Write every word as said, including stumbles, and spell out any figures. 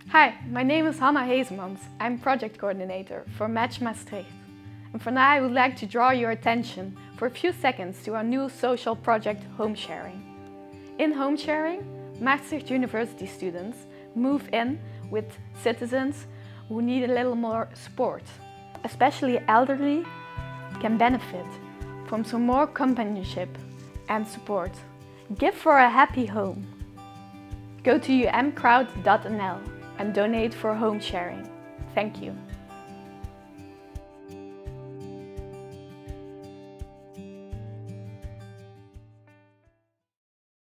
Hi, my name is Hanna Heesemans. I'm project coordinator for Match Maastricht. And for now I would like to draw your attention for a few seconds to our new social project Home Sharing. In Home Sharing, Maastricht University students move in with citizens who need a little more support. Especially elderly can benefit from some more companionship and support. Give for a happy home. Go to u m crowd dot n l and donate for home sharing. Thank you.